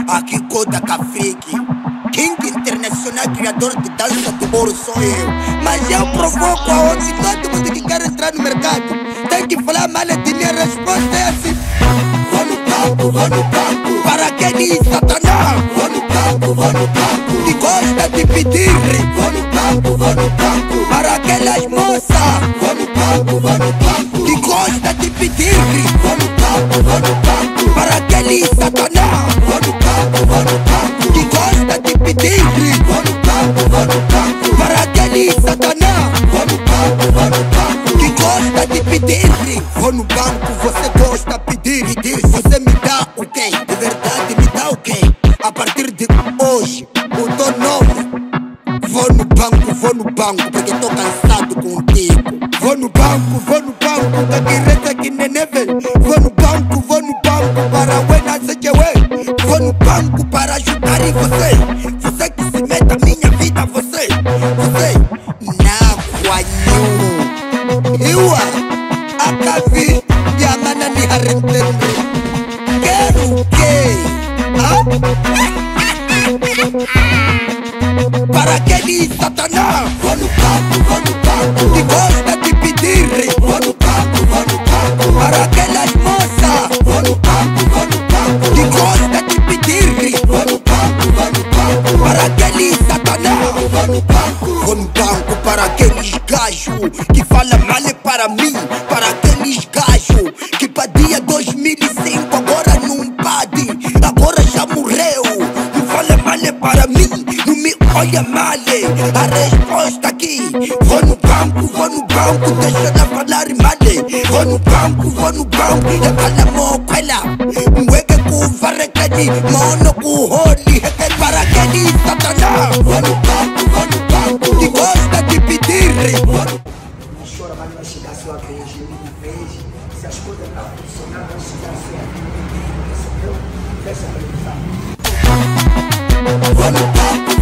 Aqui Kota Kafriki, King Internacional, criador de dança do ouro sou eu. Mas eu provoco aonde todo mundo que quer entrar no mercado tem que falar mal de minha resposta é assim: vou no banco, para quem diz Satanás. Vou no banco, que gosta de pedir. Vou no banco, para aquelas moças. Vou no banco, que gosta de pedir. Vou no banco, para aquele Satanás. Vou no banco, que gosta de pedir. Vou no banco, para aquele Satanás. Vou no banco, que gosta de pedir. Vou no banco, você gosta de pedir. Você me dá o quê? De verdade me dá o quê? A partir de hoje, eu tô novo. Vou no banco, porque tô cansado contigo. Vou no banco, da direita que nem neve. Vou no banco, para o NCQE. Vou no banco para ajudar em você. Você que se mete a minha vida, você na guanhu. Eu a vi e a mana ni arrentendo. Quero o quê? Para aquele Satanás. Vou no banco, que gosta de pedir. Vou no banco, para aquelas moças. Vou no banco, que gosta de pedir. Vou no banco, para aquele Satanás. Vou no banco, para aqueles gajos que falam mal para mim. Para aqueles gajos que padia 2005, agora não pade, agora já morreu. Não fala mal para mim, não me olha mal. A resposta aqui: vou no banco, deixa de falar mal. Vou no banco, e cala moquela. Mweke kuvarekani, mono kuholi. Para aquele Satanás. Vou no banco, que gosta de pedir. Não chora, mas vai chegar a sua vez. Se as coisas não funcionar, vai chegar a sua vez. Fecha a televisão. Vou no banco.